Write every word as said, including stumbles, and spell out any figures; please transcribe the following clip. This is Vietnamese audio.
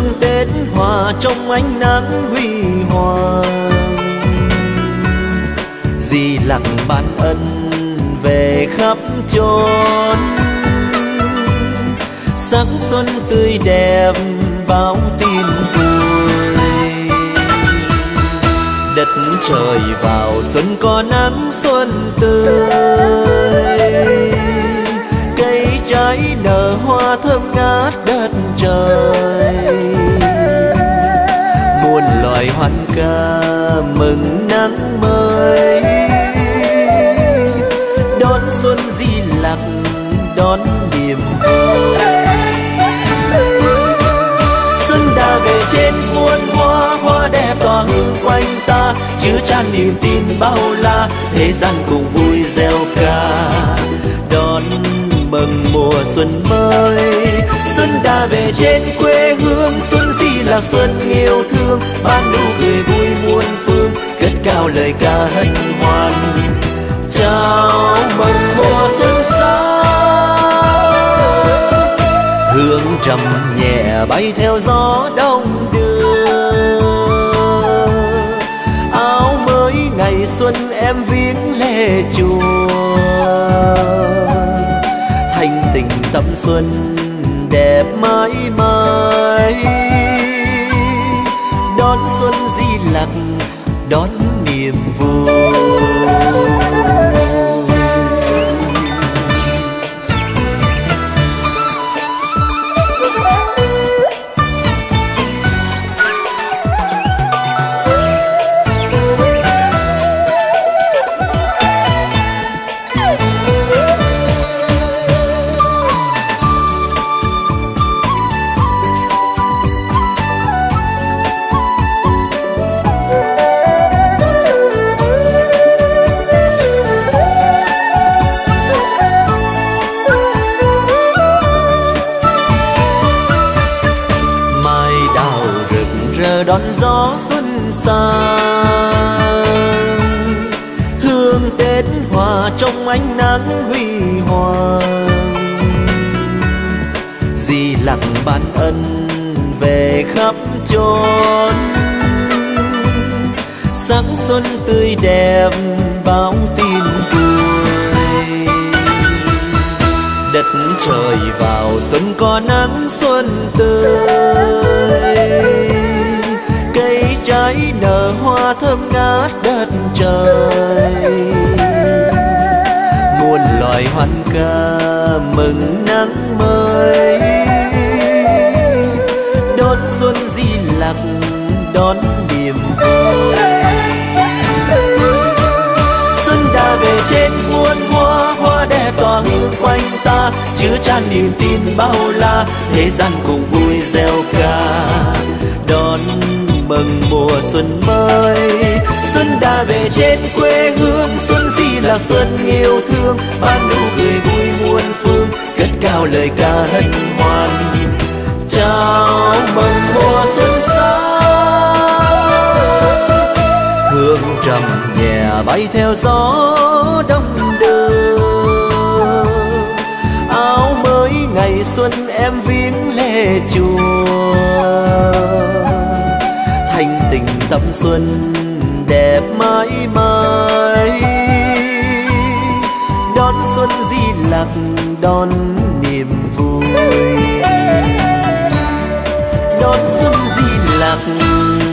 hương Tết hòa trong ánh nắng huy hoàng. Di Lặc ban ân về khắp chốn, sắc xuân tươi đẹp báo tin vui. Đất trời vào xuân có nắng xuân tươi, cây trái nở hoa thơm ngát đất trời. Muôn loài hoan ca mừng nắng mới, đón xuân Di Lặc đón niềm vui. Xuân đã về trên muôn hoa, hoa đẹp tỏa hương quanh ta, chứa chan niềm tin bao la, thế gian cùng vui reo ca đón mừng mùa xuân mới. Xuân đã về trên quê hương, xuân Di Lặc xuân yêu thương, ban nụ cười vui muôn phương, cất cao lời ca hân hoan chào mừng mùa xuân sang. Hương trầm nhẹ bay theo gió đông đưa, áo mới ngày xuân em viếng lễ chùa. Thanh tình tâm xuân đẹp mãi mãi, đón xuân Di Lặc đón niềm vui. Đón gió xuân sang, hương Tết hòa trong ánh nắng huy hoàng. Di Lặc ban ân về khắp chốn, sắc xuân tươi đẹp báo tin vui. Đất trời vào xuân có nắng xuân tươi, cây trái nở hoa thơm ngát đất trời. Muôn loài hoan ca mừng nắng mới, đón xuân Di Lặc đón niềm vui. Xuân đã về trên muôn hoa, hoa đẹp tỏa hương quanh ta, chứa chan niềm tin bao la, thế gian cùng vui reo ca đón mừng mùa xuân mới. Xuân đã về trên quê hương, xuân Di Lặc xuân yêu thương, ban nụ cười vui muôn phương, cất cao lời ca hân hoan chào mừng mùa xuân sang. Hương trầm nhẹ bay theo gió đông đưa, áo mới ngày xuân em viếng lễ chùa. Thanh tình tâm xuân đẹp mãi mãi, đón xuân Di Lặc đón niềm vui. Đón xuân Di Lặc